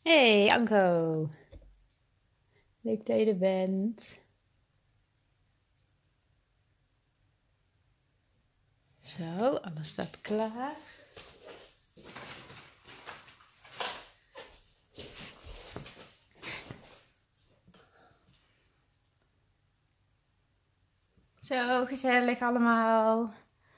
Hey Anko, leuk dat je er bent. Zo, alles staat klaar. Zo, gezellig allemaal.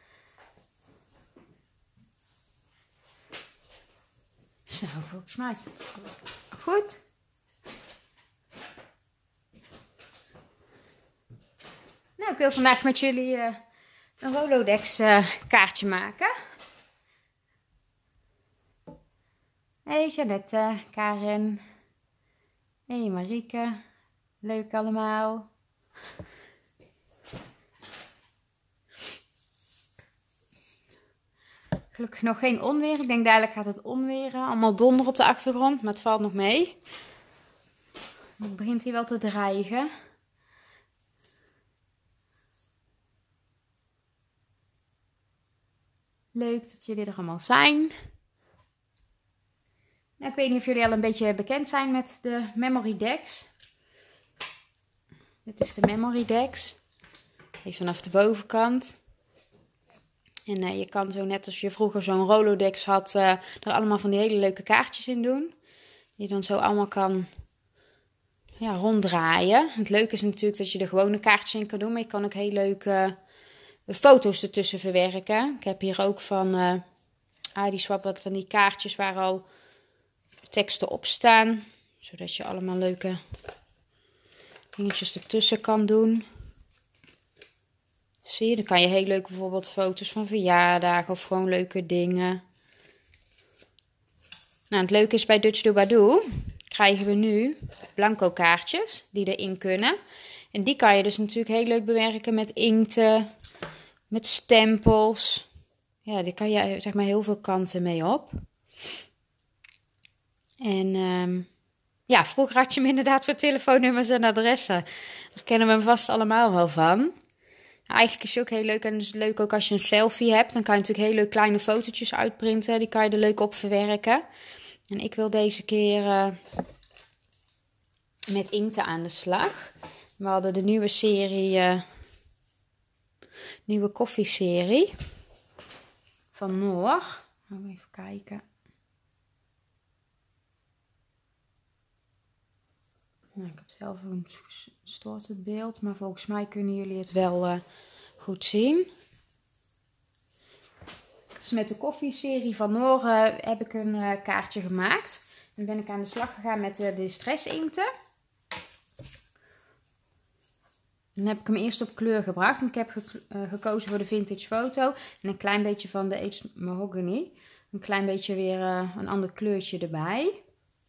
Zo, volgens mij is alles goed. Nou, ik wil vandaag met jullie een Rolodex kaartje maken. Hey Jeannette, Karin. Hey Marieke. Leuk allemaal. Gelukkig nog geen onweer. Ik denk dadelijk gaat het onweren. Allemaal donder op de achtergrond, maar het valt nog mee. Het begint hier wel te dreigen. Leuk dat jullie er allemaal zijn. Nou, ik weet niet of jullie al een beetje bekend zijn met de Memory Decks. Dit is de Memory Decks. Even vanaf de bovenkant. En je kan zo net als je vroeger zo'n Rolodex had, er allemaal van die hele leuke kaartjes in doen. Die je dan zo allemaal kan ronddraaien. Het leuke is natuurlijk dat je er gewone kaartjes in kan doen. Maar je kan ook heel leuke foto's ertussen verwerken. Ik heb hier ook van iDeswap wat van die kaartjes waar al teksten op staan. Zodat je allemaal leuke dingetjes ertussen kan doen. Zie je, dan kan je heel leuk bijvoorbeeld foto's van verjaardagen of gewoon leuke dingen. Nou, het leuke is bij Dutch Doobadoo krijgen we nu blanco kaartjes die erin kunnen. En die kan je dus natuurlijk heel leuk bewerken met inkten, met stempels. Ja, die kan je zeg maar heel veel kanten mee op. En vroeger had je hem inderdaad voor telefoonnummers en adressen. Daar kennen we hem vast allemaal wel van. Eigenlijk is het ook heel leuk en het is leuk ook als je een selfie hebt. Dan kan je natuurlijk heel leuk kleine fotootjes uitprinten. Die kan je er leuk op verwerken. En ik wil deze keer met inkten aan de slag. We hadden de nieuwe serie, nieuwe koffieserie van Noor. Even kijken. Nou, ik heb zelf een gestoord het beeld, maar volgens mij kunnen jullie het wel goed zien. Dus met de koffieserie van Noor heb ik een kaartje gemaakt. En ben ik aan de slag gegaan met de stressinkten. Dan heb ik hem eerst op kleur gebracht. En ik heb gekozen voor de vintage foto. En een klein beetje van de Aged Mahogany. Een klein beetje weer een ander kleurtje erbij.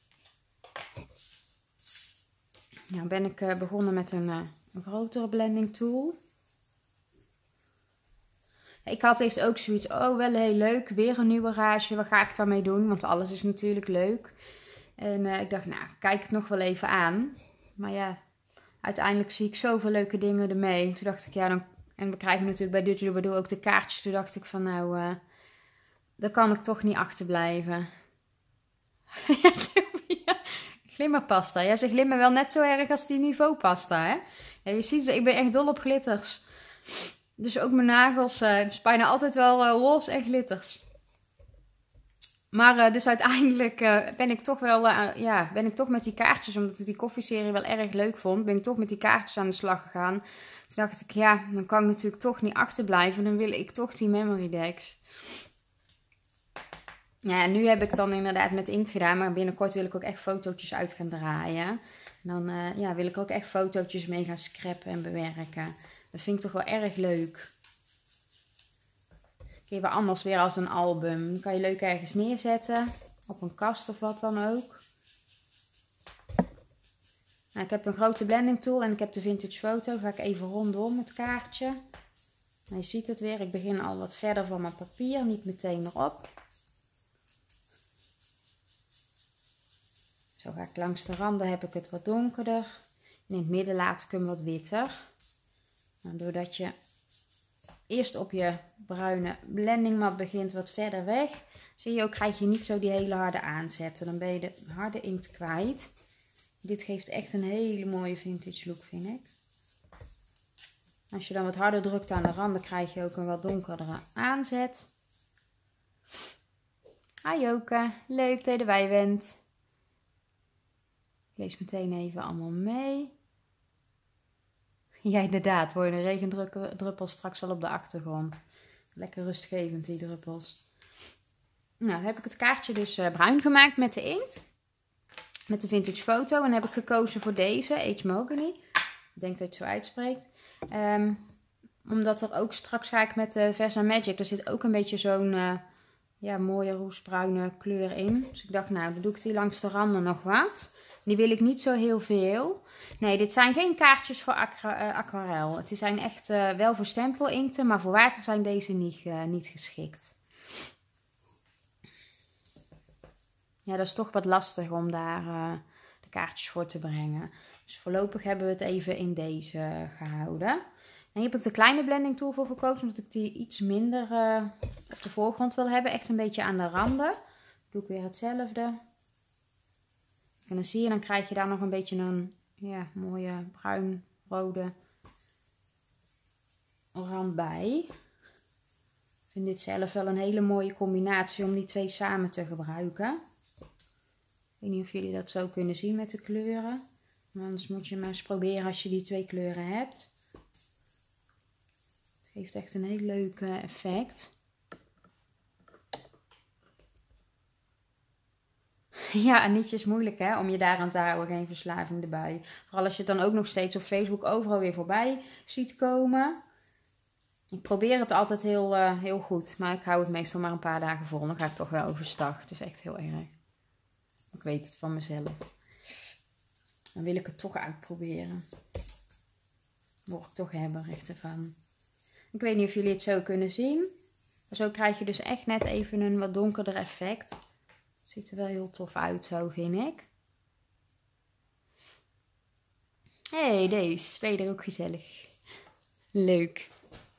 Nou ben ik begonnen met een grotere blending tool. Ik had eerst ook zoiets, oh wel heel leuk, weer een nieuwe rage, wat ga ik daarmee doen? Want alles is natuurlijk leuk. En ik dacht, nou, kijk het nog wel even aan. Maar ja, uiteindelijk zie ik zoveel leuke dingen ermee. Toen dacht ik, ja, dan, en we krijgen natuurlijk bij Dutch Doobadoo ook de kaartjes. Toen dacht ik van, nou, daar kan ik toch niet achterblijven. Ja, Sylvia, glimmerpasta. Ja, ze glimmen wel net zo erg als die niveaupasta, hè? Ja, je ziet, ik ben echt dol op glitters. Dus ook mijn nagels, is bijna altijd wel roze en glitters. Maar dus uiteindelijk ben ik toch wel, ben ik toch met die kaartjes, omdat ik die koffieserie wel erg leuk vond, ben ik toch met die kaartjes aan de slag gegaan. Toen dacht ik, ja, dan kan ik natuurlijk toch niet achterblijven. Dan wil ik toch die memory decks. Ja, nu heb ik dan inderdaad met inkt gedaan, maar binnenkort wil ik ook echt fotootjes uit gaan draaien. En dan wil ik ook echt fotootjes mee gaan scrappen en bewerken. Dat vind ik toch wel erg leuk. Even anders weer als een album. Dan kan je leuk ergens neerzetten. Op een kast of wat dan ook. Nou, ik heb een grote blending tool en ik heb de vintage foto. Ga ik even rondom het kaartje. Nou, je ziet het weer. Ik begin al wat verder van mijn papier. Niet meteen erop. Zo ga ik langs de randen, heb ik het wat donkerder. En in het midden laat ik hem wat witter. Nou, doordat je eerst op je bruine blendingmat begint wat verder weg. Zie je ook, krijg je niet zo die hele harde aanzetten. Dan ben je de harde inkt kwijt. Dit geeft echt een hele mooie vintage look, vind ik. Als je dan wat harder drukt aan de randen, krijg je ook een wat donkerdere aanzet. Hi Joke, leuk dat je erbij bent. Ik lees meteen even allemaal mee. Ja, inderdaad, hoor je de regendruppels straks al op de achtergrond. Lekker rustgevend, die druppels. Nou, dan heb ik het kaartje dus bruin gemaakt met de inkt. Met de vintage foto. En heb ik gekozen voor deze, H. Mahogany. Ik denk dat je het zo uitspreekt. Omdat er ook straks ga ik met de Versa Magic. Er zit ook een beetje zo'n mooie roestbruine kleur in. Dus ik dacht, nou, dan doe ik die langs de randen nog wat. Die wil ik niet zo heel veel. Nee, dit zijn geen kaartjes voor aquarel. Het zijn echt wel voor stempelinkten, maar voor water zijn deze niet geschikt. Ja, dat is toch wat lastig om daar de kaartjes voor te brengen. Dus voorlopig hebben we het even in deze gehouden. En hier heb ik de kleine blending tool voor gekozen, omdat ik die iets minder op de voorgrond wil hebben. Echt een beetje aan de randen. Doe ik weer hetzelfde. En dan zie je, dan krijg je daar nog een beetje een mooie bruin-rode rand bij. Ik vind dit zelf wel een hele mooie combinatie om die twee samen te gebruiken. Ik weet niet of jullie dat zo kunnen zien met de kleuren. Maar anders moet je maar eens proberen als je die twee kleuren hebt. Het geeft echt een heel leuk effect. Ja, en niets is moeilijk hè, om je daar aan te houden, geen verslaving erbij. Vooral als je het dan ook nog steeds op Facebook overal weer voorbij ziet komen. Ik probeer het altijd heel goed, maar ik hou het meestal maar een paar dagen vol. Dan ga ik toch wel overstag. Het is echt heel erg. Ik weet het van mezelf. Dan wil ik het toch uitproberen. Word ik toch hebberig ervan. Ik weet niet of jullie het zo kunnen zien. Maar zo krijg je dus echt net even een wat donkerder effect. Ziet er wel heel tof uit zo, vind ik. Hé, deze. Ben je er ook gezellig? Leuk.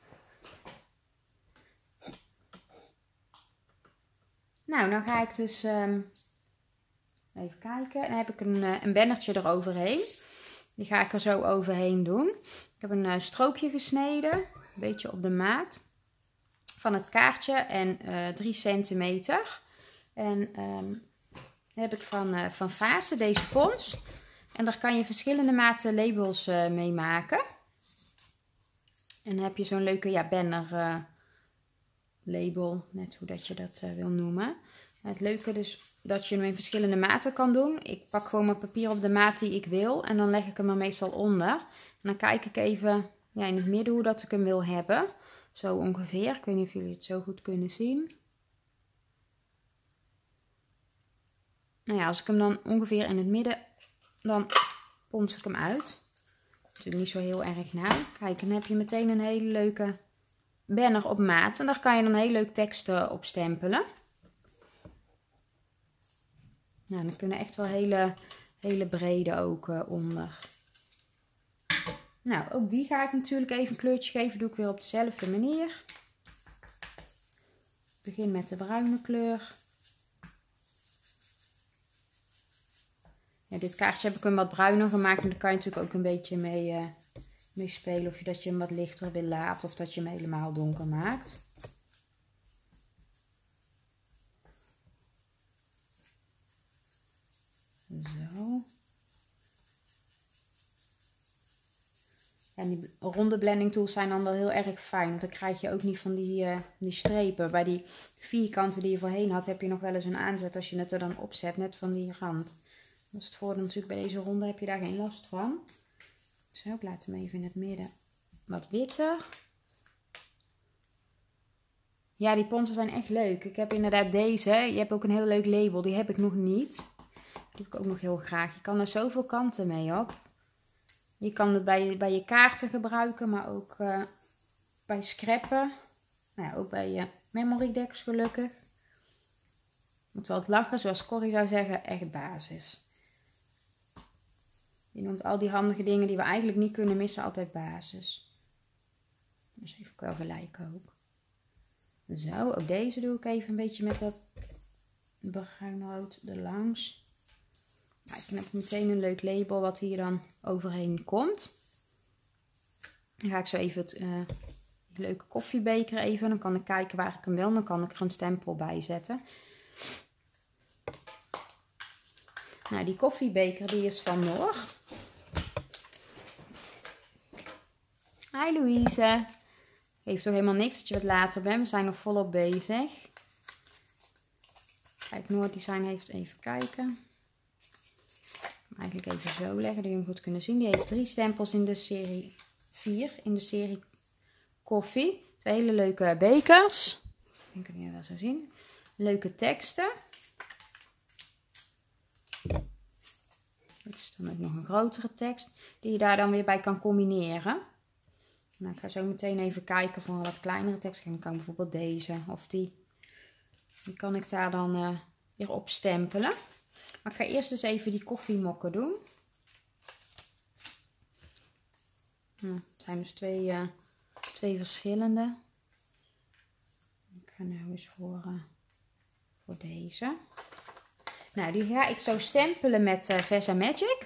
Nou, dan ga ik dus even kijken. Dan heb ik een bannertje eroverheen. Die ga ik er zo overheen doen. Ik heb een strookje gesneden. Een beetje op de maat van het kaartje. En 3 centimeter. En dan heb ik van Fase deze pons. En daar kan je verschillende maten labels mee maken. En dan heb je zo'n leuke banner label. Net hoe dat je dat wil noemen. Het leuke dus dat je hem in verschillende maten kan doen. Ik pak gewoon mijn papier op de maat die ik wil. En dan leg ik hem er meestal onder. En dan kijk ik even in het midden hoe dat ik hem wil hebben. Zo ongeveer. Ik weet niet of jullie het zo goed kunnen zien. Nou ja, als ik hem dan ongeveer in het midden, dan pons ik hem uit. Natuurlijk niet zo heel erg nauw. Kijk, dan heb je meteen een hele leuke banner op maat. En daar kan je dan heel leuk teksten op stempelen. Nou, dan kunnen echt wel hele brede ook onder. Nou, ook die ga ik natuurlijk even een kleurtje geven. Doe ik weer op dezelfde manier. Ik begin met de bruine kleur. Ja, dit kaartje heb ik hem wat bruiner gemaakt. En daar kan je natuurlijk ook een beetje mee spelen. Of je dat je hem wat lichter wil laten. Of dat je hem helemaal donker maakt. Zo. En die ronde blending tools zijn dan wel heel erg fijn. Want dan krijg je ook niet van die strepen. Bij die vierkanten die je voorheen had, heb je nog wel eens een aanzet als je het er dan opzet. Net van die rand. Dat is het voordeel natuurlijk, bij deze ronde heb je daar geen last van. Zo, ik laat hem even in het midden wat witter. Ja, die ponsen zijn echt leuk. Ik heb inderdaad deze. Je hebt ook een heel leuk label. Die heb ik nog niet. Die heb ik ook nog heel graag. Je kan er zoveel kanten mee op. Je kan het bij je kaarten gebruiken, maar ook bij scrappen. Nou ja, ook bij je memory decks gelukkig. Moet wel het lachen, zoals Corrie zou zeggen, echt basis. Je noemt al die handige dingen die we eigenlijk niet kunnen missen altijd basis. Dus even wel gelijk ook. Zo, ook deze doe ik even een beetje met dat bruinrood erlangs. Kijk, dan heb ik meteen een leuk label wat hier dan overheen komt. Dan ga ik zo even het leuke koffiebeker even. Dan kan ik kijken waar ik hem wil. Dan kan ik er een stempel bij zetten. Nou, die koffiebeker die is van Noor. Hi Louise. Heeft toch helemaal niks dat je wat later bent. We zijn nog volop bezig. Kijk, Noor Design heeft even kijken. Eigenlijk even zo leggen, dat jullie hem goed kunnen zien. Die heeft 3 stempels in de serie 4. In de serie koffie. 2 hele leuke bekers. Ik kan je wel zo zien. Leuke teksten. Dit is dan ook nog een grotere tekst. Die je daar dan weer bij kan combineren. Nou, ik ga zo meteen even kijken voor een wat kleinere tekst. Dan kan ik bijvoorbeeld deze of die. Die kan ik daar dan weer op stempelen. Maar ik ga eerst eens even die koffiemokken doen. Nou, het zijn dus twee verschillende. Ik ga nu eens voor deze. Nou, die ga ik zo stempelen met Versamagic.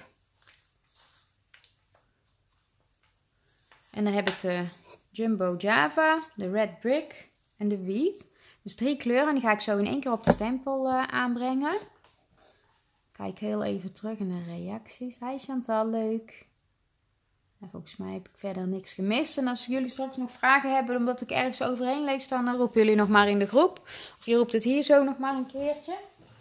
En dan heb ik de Jumbo Java, de Red Brick en de Wheat. Dus 3 kleuren. En die ga ik zo in één keer op de stempel aanbrengen. Kijk heel even terug in de reacties. Hi Chantal, leuk. En volgens mij heb ik verder niks gemist. En als jullie straks nog vragen hebben omdat ik ergens overheen lees, dan roepen jullie nog maar in de groep. Of je roept het hier zo nog maar een keertje.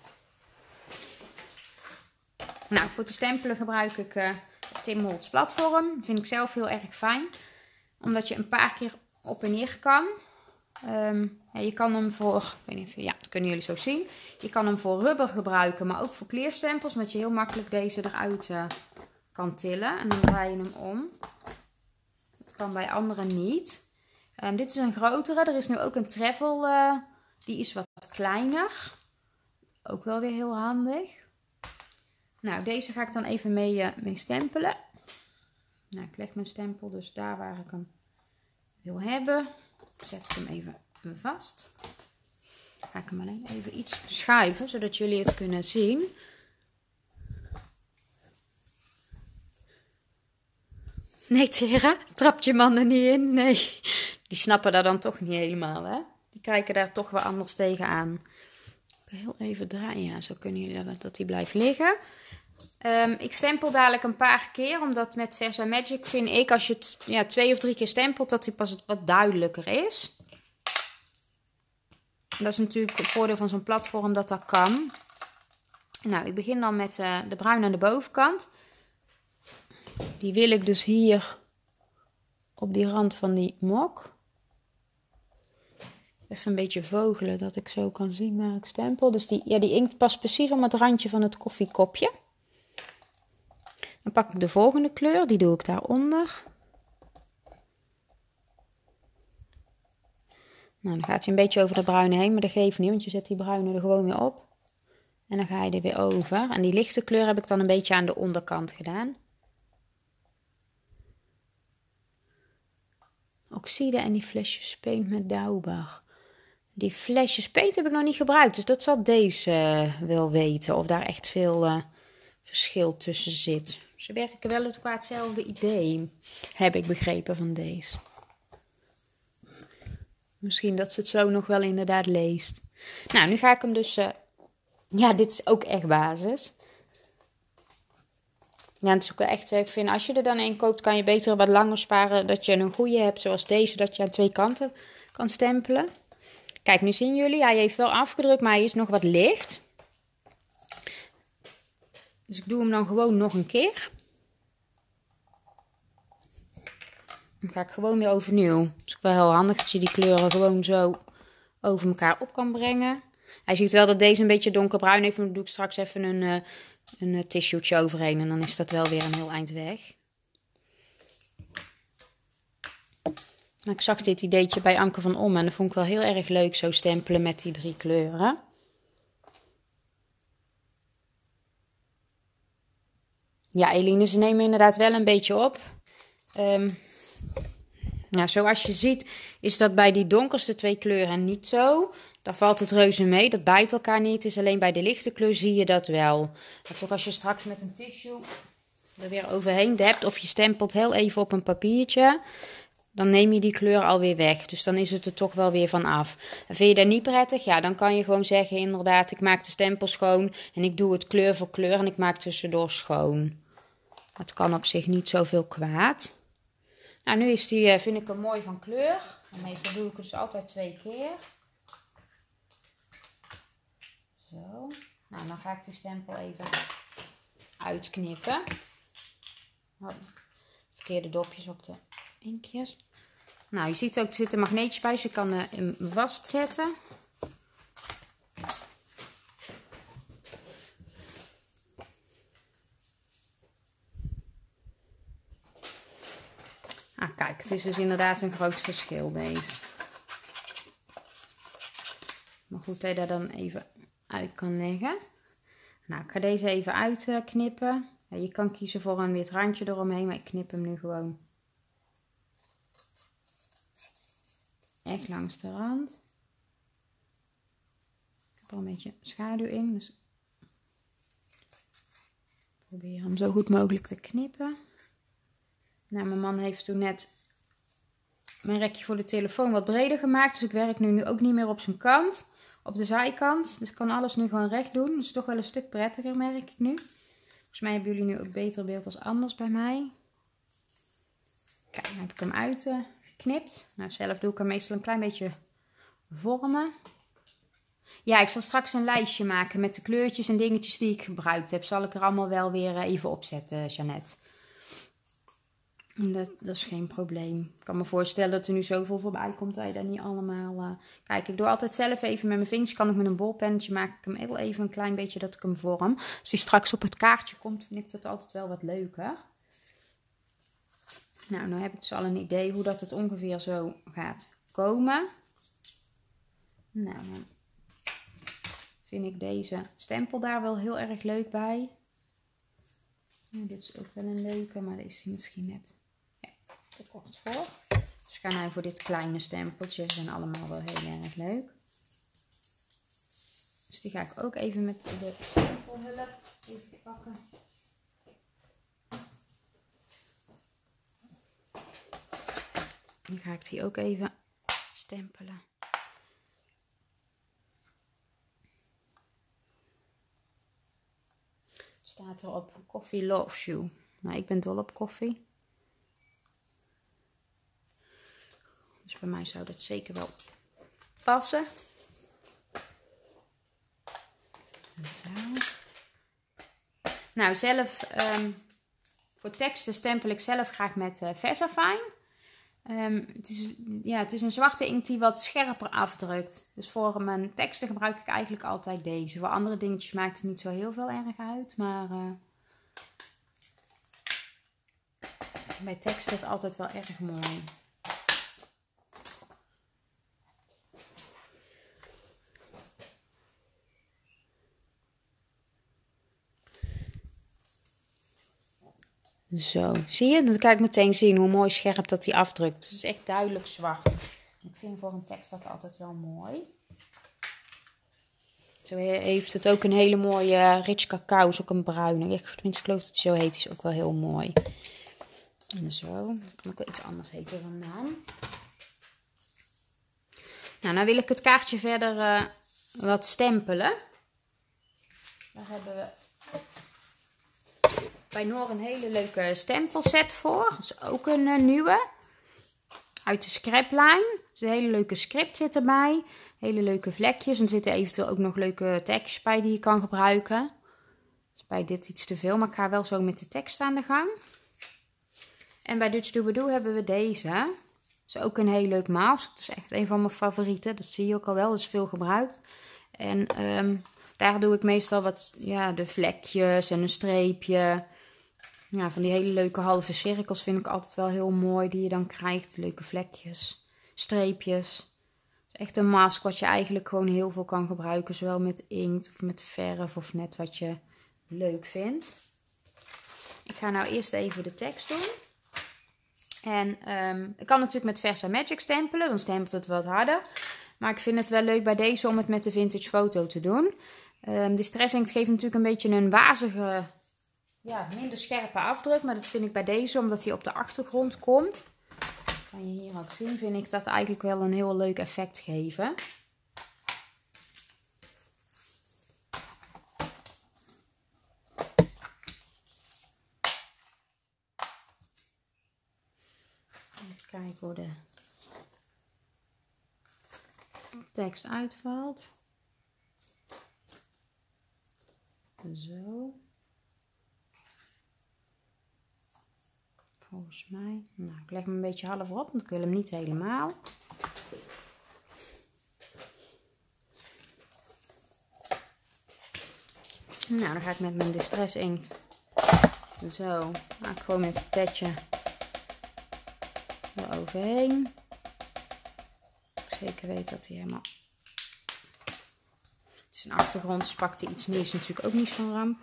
Nou, voor te stempelen gebruik ik Tim Holtz platform. Dat vind ik zelf heel erg fijn. Omdat je een paar keer op en neer kan. Ja, je kan hem voor, ik weet niet of, ja, dat kunnen jullie zo zien. Je kan hem voor rubber gebruiken, maar ook voor kleerstempels. Omdat je heel makkelijk deze eruit kan tillen. En dan draai je hem om. Dat kan bij anderen niet. Dit is een grotere. Er is nu ook een travel. Die is wat kleiner. Ook wel weer heel handig. Nou, deze ga ik dan even mee stempelen. Nou, ik leg mijn stempel dus daar waar ik hem wil hebben. Zet ik hem even vast. Ga ik hem alleen even iets schuiven, zodat jullie het kunnen zien. Nee, Tera, trapt je man er niet in? Nee, die snappen daar dan toch niet helemaal, hè? Die kijken daar toch wel anders tegenaan. Heel even draaien, ja, zo kunnen jullie dat die blijft liggen. Ik stempel dadelijk een paar keer, omdat met Versamagic vind ik, als je het 2 of 3 keer stempelt, dat hij pas wat duidelijker is. Dat is natuurlijk het voordeel van zo'n platform dat dat kan. Nou, ik begin dan met de bruin aan de bovenkant. Die wil ik dus hier op die rand van die mok. Even een beetje vogelen, dat ik zo kan zien waar ik stempel. Dus die inkt past precies om het randje van het koffiekopje. Dan pak ik de volgende kleur, die doe ik daaronder. Nou, dan gaat hij een beetje over de bruine heen, maar dat geeft niet, want je zet die bruine er gewoon weer op. En dan ga je er weer over. En die lichte kleur heb ik dan een beetje aan de onderkant gedaan. Oxide en die flesjes paint met Dauber. Die flesjes paint heb ik nog niet gebruikt, dus dat zal deze wel weten of daar echt veel verschil tussen zit. Ze werken wel qua hetzelfde idee, heb ik begrepen van deze. Misschien dat ze het zo nog wel inderdaad leest. Nou, nu ga ik hem dus... ja, dit is ook echt basis. Ja, het is ook echt... Ik vind, als je er dan een koopt, kan je beter wat langer sparen. Dat je een goede hebt, zoals deze, dat je aan 2 kanten kan stempelen. Kijk, nu zien jullie, hij heeft wel afgedrukt, maar hij is nog wat licht. Dus ik doe hem dan gewoon nog een keer. Dan ga ik gewoon weer overnieuw. Het is wel heel handig dat je die kleuren gewoon zo over elkaar op kan brengen. Hij ziet wel dat deze een beetje donkerbruin heeft, maar dan doe ik straks even een tissue'tje overheen. En dan is dat wel weer een heel eind weg. Nou, ik zag dit ideetje bij Anke van Om en dat vond ik wel heel erg leuk, zo stempelen met die 3 kleuren. Ja, Eline, ze nemen inderdaad wel een beetje op. Nou, zoals je ziet is dat bij die donkerste 2 kleuren niet zo. Daar valt het reuze mee, dat bijt elkaar niet. Het is alleen bij de lichte kleur zie je dat wel. Maar toch als je straks met een tissue er weer overheen dept of je stempelt heel even op een papiertje, dan neem je die kleur alweer weg. Dus dan is het er toch wel weer van af. En vind je dat niet prettig? Ja, dan kan je gewoon zeggen inderdaad, ik maak de stempel schoon en ik doe het kleur voor kleur en ik maak tussendoor schoon. Het kan op zich niet zoveel kwaad. Nou, nu is die, vind ik hem mooi van kleur. En meestal doe ik het dus altijd 2 keer. Zo. Nou, dan ga ik die stempel even uitknippen. Oh, verkeerde dopjes op de inkjes. Nou, je ziet ook, er zit een magneetje bij, dus je kan hem vastzetten. Ah, kijk, het is dus inderdaad een groot verschil deze. Maar goed dat je daar dan even uit kan leggen. Nou, ik ga deze even uitknippen. Ja, je kan kiezen voor een wit randje eromheen, maar ik knip hem nu gewoon echt langs de rand. Ik heb er een beetje schaduw in, dus probeer hem zo goed mogelijk te knippen. Nou, mijn man heeft toen net mijn rekje voor de telefoon wat breder gemaakt, dus ik werk nu ook niet meer op zijn kant, op de zijkant. Dus ik kan alles nu gewoon recht doen. Dat is toch wel een stuk prettiger, merk ik nu. Volgens mij hebben jullie nu ook beter beeld als anders bij mij. Kijk, dan heb ik hem uitgeknipt. Nou, zelf doe ik hem meestal een klein beetje vormen. Ja, ik zal straks een lijstje maken met de kleurtjes en dingetjes die ik gebruikt heb. Zal ik er allemaal wel weer even opzetten, Jeannette. Dat is geen probleem. Ik kan me voorstellen dat er nu zoveel voorbij komt dat je dat niet allemaal... Kijk, ik doe altijd zelf even met mijn vingers. Kan ook met een bolpennetje maak ik hem heel even een klein beetje dat ik hem vorm. Als die straks op het kaartje komt, vind ik dat altijd wel wat leuker. Nou, nu heb ik dus al een idee hoe dat het ongeveer zo gaat komen. Nou, dan vind ik deze stempel daar wel heel erg leuk bij. Ja, dit is ook wel een leuke, maar deze is misschien net te kort voor. Dus ik ga nou voor dit kleine stempeltje. Ze zijn allemaal wel heel erg leuk. Dus die ga ik ook even met de stempelhulp even pakken. Nu ga ik die ook even stempelen. Staat erop Coffee Loves You. Nou, ik ben dol op koffie. Dus bij mij zou dat zeker wel passen. Zo. Nou, zelf voor teksten stempel ik zelf graag met VersaFine. Het is een zwarte inkt die wat scherper afdrukt. Dus voor mijn teksten gebruik ik eigenlijk altijd deze. Voor andere dingetjes maakt het niet zo heel veel erg uit. Maar bij teksten is het altijd wel erg mooi. Zo, zie je? Dan kan ik meteen zien hoe mooi scherp dat die afdrukt. Het is echt duidelijk zwart. Ik vind voor een tekst dat altijd wel mooi. Zo heeft het ook een hele mooie rich cacao. Is ook een bruine. Tenminste, ik geloof dat die zo heet. Is ook wel heel mooi. En zo. Kan ook wel iets anders heten van naam. Nou wil ik het kaartje verder wat stempelen. Daar hebben we bij Noor een hele leuke stempelset voor. Dat is ook een nieuwe. Uit de scrapline. Dus een hele leuke script zit erbij. Hele leuke vlekjes. En er zitten eventueel ook nog leuke tekstjes bij die je kan gebruiken. Dus bij dit iets te veel. Maar ik ga wel zo met de tekst aan de gang. En bij Dutch Doobadoo hebben we deze. Dat is ook een heel leuk mask. Dat is echt een van mijn favorieten. Dat zie je ook al wel. Dat is veel gebruikt. En daar doe ik meestal wat de vlekjes en een streepje. Ja, van die hele leuke halve cirkels vind ik altijd wel heel mooi. Die je dan krijgt. Leuke vlekjes. Streepjes. Het is echt een mask wat je eigenlijk gewoon heel veel kan gebruiken. Zowel met inkt of met verf of net wat je leuk vindt. Ik ga nou eerst even de tekst doen. En ik kan natuurlijk met Versa Magic stempelen, dan stempelt het wat harder. Maar ik vind het wel leuk bij deze om het met de Vintage Photo te doen. De Stress Inkt geeft natuurlijk een beetje een wazige, ja, minder scherpe afdruk. Maar dat vind ik bij deze, omdat hij op de achtergrond komt. Kan je hier ook zien, vind ik dat eigenlijk wel een heel leuk effect geven. Even kijken hoe de tekst uitvalt. Zo. Volgens mij. Nou, ik leg hem een beetje half op, want ik wil hem niet helemaal. Nou, dan ga ik met mijn Distress Inkt. Zo. Ga ik gewoon met het petje eroverheen. Zeker weet dat hij helemaal. Zijn achtergrond dus pakt hij iets nieuws, is natuurlijk ook niet zo'n ramp.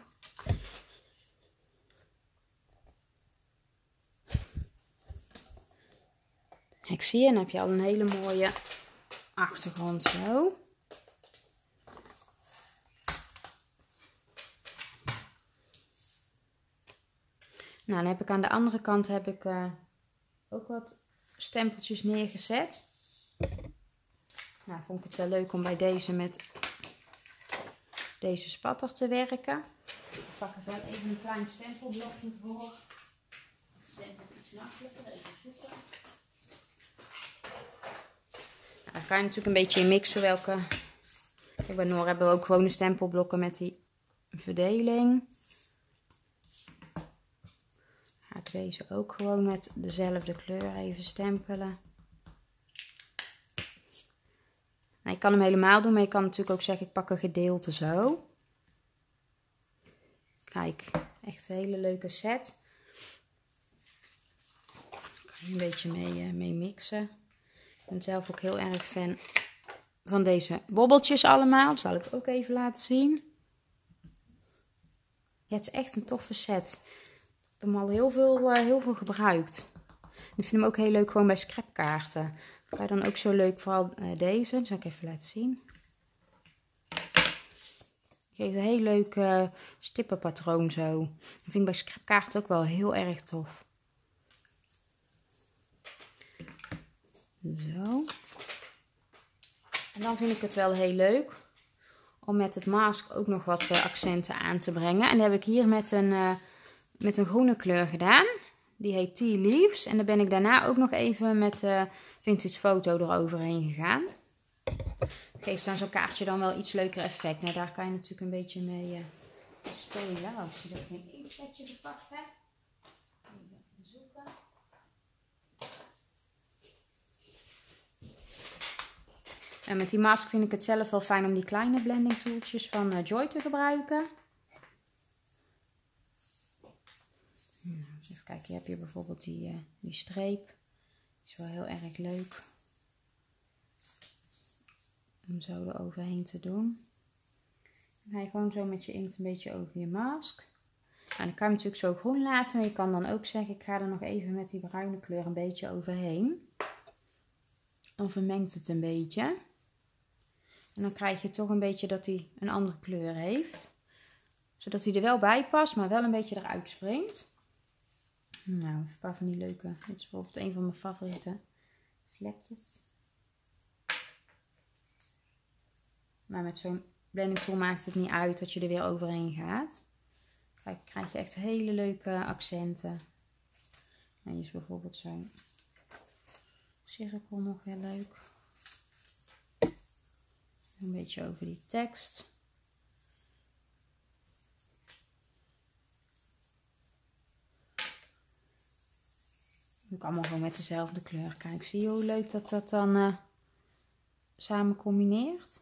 Ik zie je, dan heb je al een hele mooie achtergrond zo. Nou, dan heb ik aan de andere kant ook wat stempeltjes neergezet. Nou, vond ik het wel leuk om bij deze met deze spatter te werken. Ik pak er wel even een klein stempelblokje voor. Het stempelt iets makkelijker. Even zoeken. Nou, dan kan je natuurlijk een beetje in mixen welke. Kijk, bij Noor hebben we ook gewone stempelblokken met die verdeling. Ga ik deze ook gewoon met dezelfde kleur even stempelen. Nou, je kan hem helemaal doen, maar je kan natuurlijk ook zeggen ik pak een gedeelte zo. Kijk, echt een hele leuke set. Daar kan je een beetje mee mixen. Ik ben zelf ook heel erg fan van deze bobbeltjes allemaal. Dat zal ik ook even laten zien. Ja, het is echt een toffe set. Ik heb hem al heel veel gebruikt. Ik vind hem ook heel leuk gewoon bij scrapkaarten. Kan je dan ook zo leuk, vooral deze. Dat zal ik even laten zien. Ik geef een heel leuk stippenpatroon zo. Dat vind ik bij scrapkaarten ook wel heel erg tof. Zo. En dan vind ik het wel heel leuk om met het mask ook nog wat accenten aan te brengen. En dat heb ik hier met een groene kleur gedaan. Die heet Tea Leaves. En dan ben ik daarna ook nog even met Vintage Photo eroverheen gegaan. Geeft aan zo'n kaartje dan wel iets leuker effect. Nou, daar kan je natuurlijk een beetje mee spelen. Oh, ik zie dat ik geen inktsetje gepakt heb. Even zoeken. En met die mask vind ik het zelf wel fijn om die kleine blending tooltjes van Joy te gebruiken. Nou, even kijken, je hebt hier bijvoorbeeld die streep. Die is wel heel erg leuk om zo eroverheen te doen. Dan ga je gewoon zo met je inkt een beetje over je mask. En dan kan je natuurlijk zo groen laten, maar je kan dan ook zeggen ik ga er nog even met die bruine kleur een beetje overheen. Dan vermengt het een beetje. En dan krijg je toch een beetje dat hij een andere kleur heeft. Zodat hij er wel bij past, maar wel een beetje eruit springt. Nou, een paar van die leuke. Dit is bijvoorbeeld een van mijn favoriete vlekjes. Maar met zo'n blending tool maakt het niet uit dat je er weer overheen gaat. Kijk, krijg je echt hele leuke accenten. En hier is bijvoorbeeld zo'n cirkel nog heel leuk. Een beetje over die tekst. Doe ik allemaal gewoon met dezelfde kleur. Kijk, zie je hoe leuk dat dan samen combineert?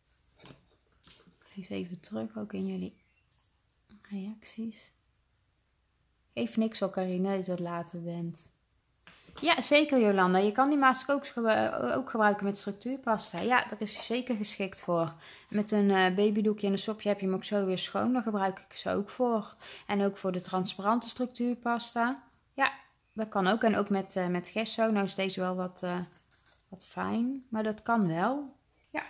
Eens even terug, ook in jullie reacties. Geef niks hoor, Carine, dat je dat later bent. Ja, zeker Jolanda. Je kan die mask ook gebruiken met structuurpasta. Ja, daar is hij zeker geschikt voor. Met een babydoekje en een sopje heb je hem ook zo weer schoon. Daar gebruik ik ze ook voor. En ook voor de transparante structuurpasta. Ja, Dat kan ook. En ook met gesso. Nou is deze wel wat fijn. Maar dat kan wel. Ja.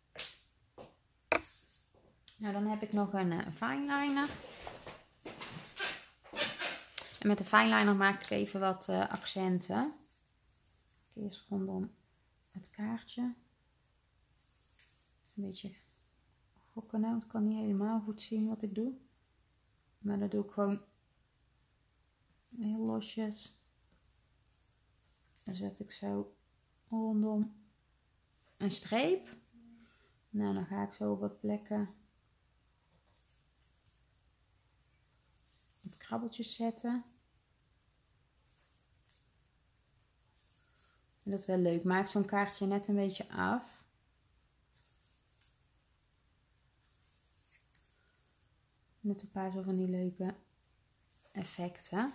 Nou, dan heb ik nog een fineliner. En met de fineliner maak ik even wat accenten. Eerst rondom het kaartje. Een beetje gokken nou. Ik kan niet helemaal goed zien wat ik doe. Maar dat doe ik gewoon heel losjes. Dan zet ik zo rondom een streep. Nou, dan ga ik zo op wat plekken wat krabbeltjes zetten. En dat is wel leuk. Maak zo'n kaartje net een beetje af. Met een paar zo van die leuke effecten.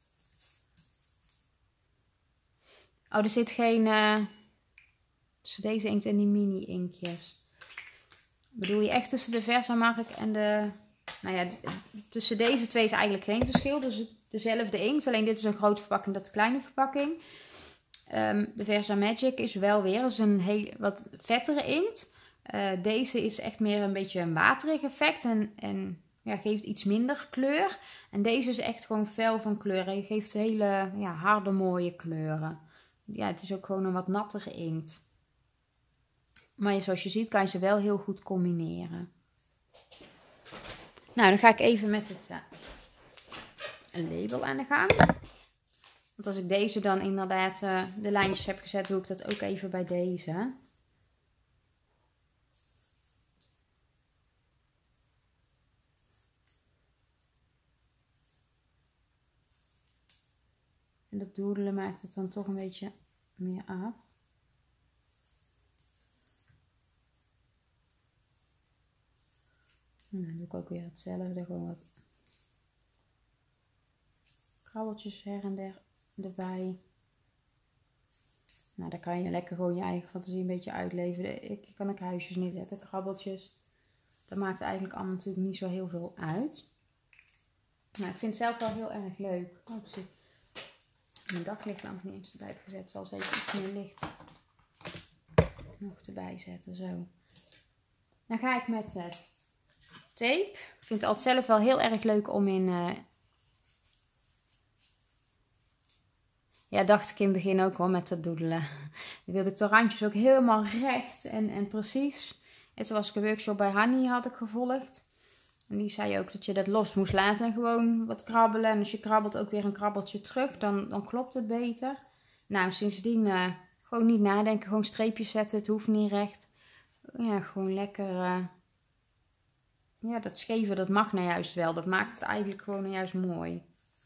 Oh, er zit geen... tussen deze inkt en die mini inkjes. Bedoel je echt tussen de Versamark en de... Nou ja, tussen deze twee is eigenlijk geen verschil. Dus dezelfde inkt. Alleen dit is een grote verpakking, dat is een kleine verpakking. De Versa Magic is wel weer eens een heel wat vettere inkt. Deze is echt meer een beetje een waterig effect. En ja, geeft iets minder kleur. En deze is echt gewoon fel van kleur. En geeft hele harde mooie kleuren. Ja, het is ook gewoon een wat nattere inkt. Maar zoals je ziet kan je ze wel heel goed combineren. Nou, dan ga ik even met het label aan de gang. Want als ik deze dan inderdaad de lijntjes heb gezet, doe ik dat ook even bij deze. En dat doedelen maakt het dan toch een beetje meer af. En dan doe ik ook weer hetzelfde, gewoon wat krabbeltjes her en der erbij. Nou, dan kan je lekker gewoon je eigen fantasie een beetje uitleven. Ik kan ook huisjes neerzetten, krabbeltjes. Dat maakt eigenlijk allemaal natuurlijk niet zo heel veel uit. Nou, ik vind het zelf wel heel erg leuk. Oh, ik zie mijn daklichtlamp niet eens erbij heb gezet. Zal ze even iets meer licht nog erbij zetten. Zo. Dan ga ik met tape. Ik vind het altijd zelf wel heel erg leuk om in... Ja, dacht ik in het begin ook wel met dat doedelen. Dan wilde ik de randjes ook helemaal recht en precies. En toen was ik een workshop bij Hanny had ik gevolgd. En die zei ook dat je dat los moest laten en gewoon wat krabbelen. En als je krabbelt ook weer een krabbeltje terug, dan klopt het beter. Nou, sindsdien gewoon niet nadenken, gewoon streepjes zetten. Het hoeft niet recht. Ja, gewoon lekker... Ja, dat scheve, dat mag nou juist wel. Dat maakt het eigenlijk gewoon juist mooi.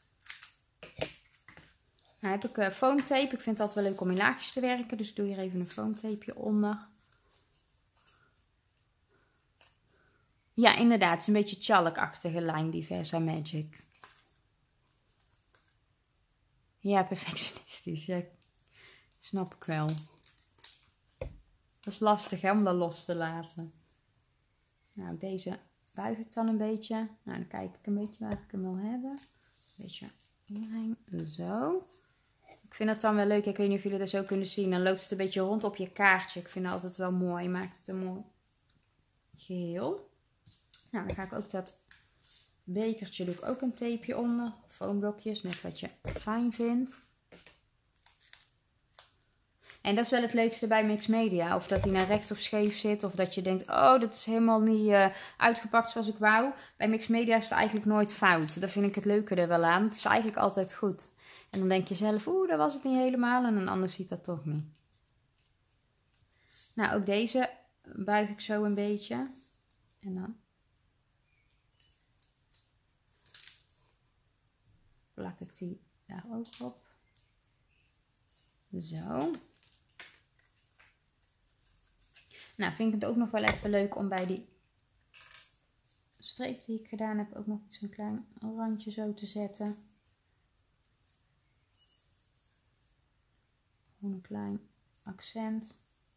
Nou heb ik foamtape. Ik vind het altijd wel leuk om in laagjes te werken. Dus ik doe hier even een foamtapeje onder. Ja, inderdaad. Het is een beetje chalk-achtige lijn, die Versa Magic. Ja, perfectionistisch. Ja, snap ik wel. Dat is lastig hè, om dat los te laten. Nou, deze buig ik dan een beetje. Nou, dan kijk ik een beetje waar ik hem wil hebben. Een beetje hierheen. Zo. Ik vind dat dan wel leuk. Ik weet niet of jullie dat zo kunnen zien. Dan loopt het een beetje rond op je kaartje. Ik vind het altijd wel mooi. Maakt het een mooi geheel. Nou, dan ga ik ook dat bekertje, doe ik ook een tapeje onder. Foamblokjes, net wat je fijn vindt. En dat is wel het leukste bij Mix Media. Of dat hij naar recht of scheef zit. Of dat je denkt, oh, dat is helemaal niet uitgepakt zoals ik wou. Bij Mix Media is het eigenlijk nooit fout. Dat vind ik het leuke er wel aan. Het is eigenlijk altijd goed. En dan denk je zelf, oeh, dat was het niet helemaal. En een ander ziet dat toch niet. Nou, ook deze buig ik zo een beetje. En dan plak ik die daar ook op. Zo. Nou, vind ik het ook nog wel even leuk om bij die streep die ik gedaan heb ook nog zo'n klein randje zo te zetten. Gewoon een klein accent.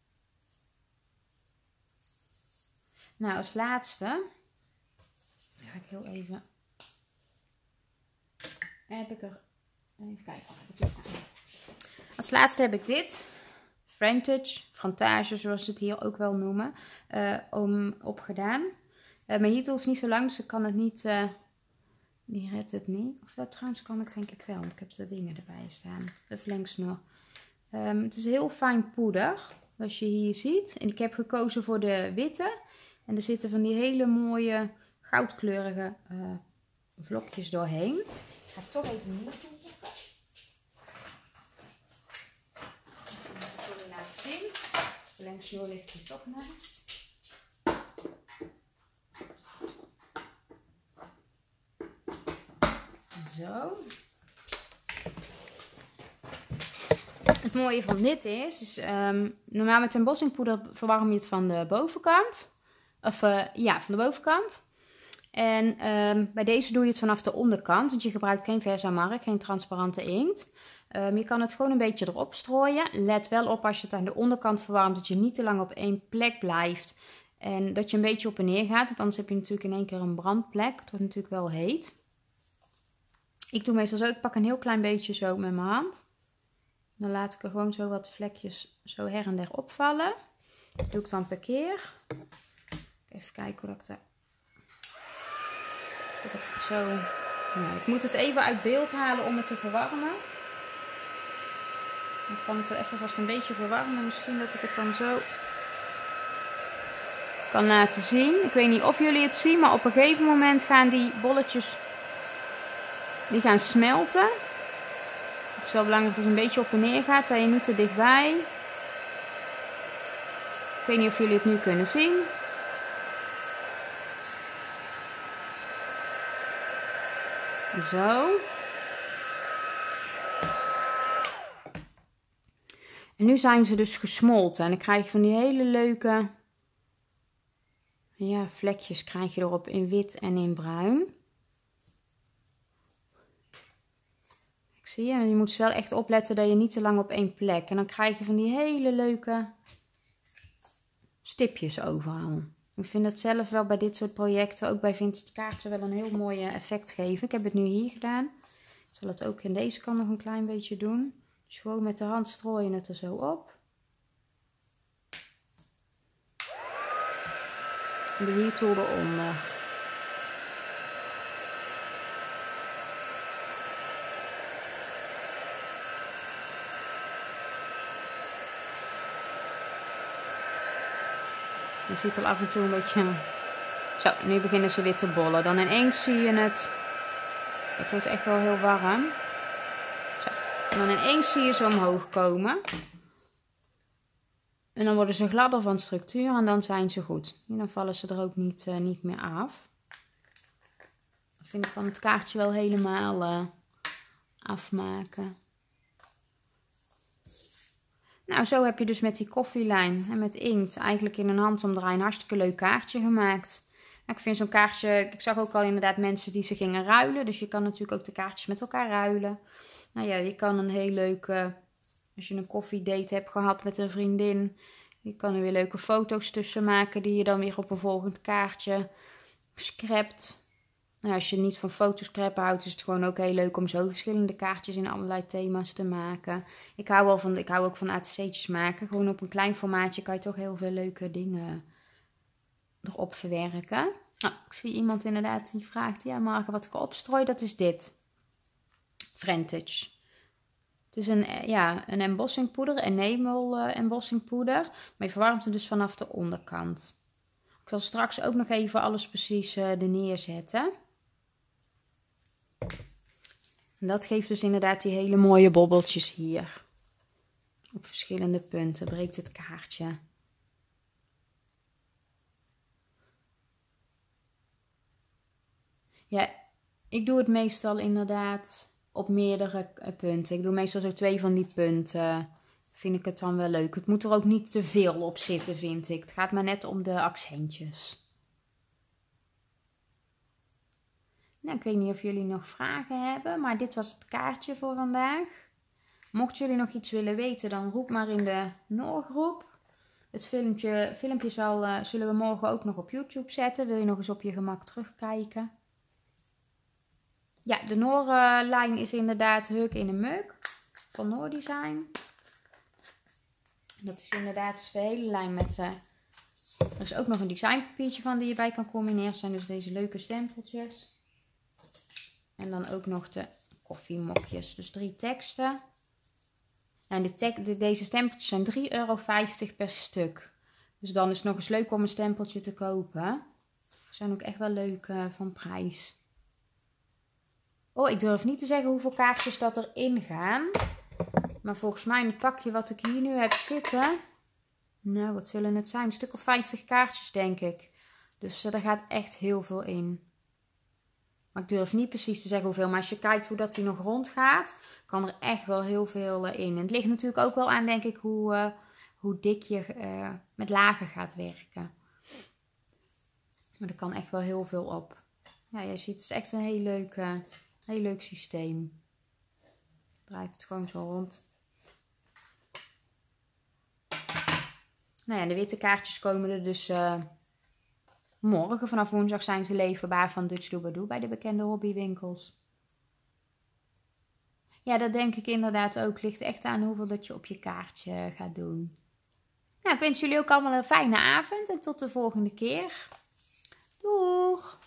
Nou, als laatste ga ik heel even... Heb ik er Even kijken, waar heb ik dit staan? Als laatste heb ik dit. Frontage, zoals ze het hier ook wel noemen. Opgedaan. Mijn heatle is niet zo lang, dus ik kan het niet... die redt het niet. Of dat trouwens kan ik denk ik wel, want ik heb de dingen erbij staan. De verlengsnoer. Het is heel fijn poeder, zoals je hier ziet. En ik heb gekozen voor de witte. En er zitten van die hele mooie goudkleurige vlokjes doorheen. Ik ga het toch even niet doen. Ik wil je laten zien. De verlengsnoer ligt hier toch naast. Zo. Het mooie van dit is normaal met embossingpoeder verwarm je het van de bovenkant. Of ja, van de bovenkant. En bij deze doe je het vanaf de onderkant, want je gebruikt geen Versamark, geen transparante inkt. Je kan het gewoon een beetje erop strooien. Let wel op als je het aan de onderkant verwarmt, dat je niet te lang op één plek blijft. En dat je een beetje op en neer gaat, want anders heb je natuurlijk in één keer een brandplek. Het wordt natuurlijk wel heet. Ik doe meestal zo, ik pak een heel klein beetje zo met mijn hand. Dan laat ik er gewoon zo wat vlekjes zo her en der opvallen. Dat doe ik dan per keer. Even kijken hoe dat ik daar... Dat ik het zo... Nou, ik moet het even uit beeld halen om het te verwarmen. Dan kan het wel even vast een beetje verwarmen. Misschien dat ik het dan zo kan laten zien. Ik weet niet of jullie het zien, maar op een gegeven moment gaan die bolletjes... Die gaan smelten. Het is wel belangrijk dat het een beetje op en neer gaat, dat je niet te dichtbij. Ik weet niet of jullie het nu kunnen zien. Zo. En nu zijn ze dus gesmolten. En dan krijg je van die hele leuke vlekjes krijg je erop in wit en in bruin. Zie je? En je moet dus wel echt opletten dat je niet te lang op één plek. En dan krijg je van die hele leuke stipjes overal. Ik vind het zelf wel bij dit soort projecten, ook bij vintage kaarten, wel een heel mooi effect geven. Ik heb het nu hier gedaan. Ik zal het ook in deze kant nog een klein beetje doen. Dus gewoon met de hand strooi je het er zo op. En de heatle eronder. Je ziet al af en toe een beetje... Zo, nu beginnen ze weer te bollen. Dan ineens zie je het... Het wordt echt wel heel warm. Zo. En dan ineens zie je ze omhoog komen. En dan worden ze gladder van structuur en dan zijn ze goed. En dan vallen ze er ook niet meer af. Dan vind ik van het kaartje wel helemaal afmaken. Nou, zo heb je dus met die koffielijn en met inkt eigenlijk in een handomdraai een hartstikke leuk kaartje gemaakt. Nou, ik vind zo'n kaartje, ik zag ook al inderdaad mensen die ze gingen ruilen. Dus je kan natuurlijk ook de kaartjes met elkaar ruilen. Nou ja, je kan een heel leuke, als je een koffiedate hebt gehad met een vriendin. Je kan er weer leuke foto's tussen maken die je dan weer op een volgend kaartje scrapt. Nou, als je niet van fotoscrappen houdt, is het gewoon ook heel leuk om zo verschillende kaartjes in allerlei thema's te maken. Ik hou ook van ATC'tjes maken. Gewoon op een klein formaatje kan je toch heel veel leuke dingen erop verwerken. Nou, ik zie iemand inderdaad die vraagt, ja Marga, wat ik opstrooi, dat is dit. Frontage. Dus een embossingpoeder, enamel embossingpoeder. Maar je verwarmt het dus vanaf de onderkant. Ik zal straks ook nog even alles precies er neerzetten. En dat geeft dus inderdaad die hele mooie bobbeltjes hier. Op verschillende punten breekt het kaartje. Ja, ik doe het meestal inderdaad op meerdere punten. Ik doe meestal zo 2 van die punten. Vind ik het dan wel leuk. Het moet er ook niet te veel op zitten, vind ik. Het gaat maar net om de accentjes. Nou, ik weet niet of jullie nog vragen hebben, maar dit was het kaartje voor vandaag. Mochten jullie nog iets willen weten, dan roep maar in de Noorgroep. Het filmpje zullen we morgen ook nog op YouTube zetten. Wil je nog eens op je gemak terugkijken? Ja, de Noor-lijn is inderdaad Huk in een Muk van Noor Design. Dat is inderdaad dus de hele lijn met... er is ook nog een designpapiertje van die je bij kan combineren. Dat zijn dus deze leuke stempeltjes. En dan ook nog de koffiemokjes. Dus 3 teksten. En deze stempeltjes zijn €3,50 per stuk. Dus dan is het nog eens leuk om een stempeltje te kopen. Ze zijn ook echt wel leuk van prijs. Oh, ik durf niet te zeggen hoeveel kaartjes dat erin gaan. Maar volgens mij in het pakje wat ik hier nu heb zitten... Nou, wat zullen het zijn? Een stuk of 50 kaartjes, denk ik. Dus er gaat echt heel veel in. Maar ik durf niet precies te zeggen hoeveel. Maar als je kijkt hoe dat hij nog rondgaat, kan er echt wel heel veel in. En het ligt natuurlijk ook wel aan, denk ik, hoe dik je met lagen gaat werken. Maar er kan echt wel heel veel op. Ja, je ziet, het is echt een heel leuk systeem. Draait het gewoon zo rond. Nou ja, de witte kaartjes komen er dus morgen. Vanaf woensdag zijn ze leverbaar van Dutch Doobadoo bij de bekende hobbywinkels. Ja, dat denk ik inderdaad ook. Ligt echt aan hoeveel dat je op je kaartje gaat doen. Nou, ik wens jullie ook allemaal een fijne avond en tot de volgende keer. Doeg!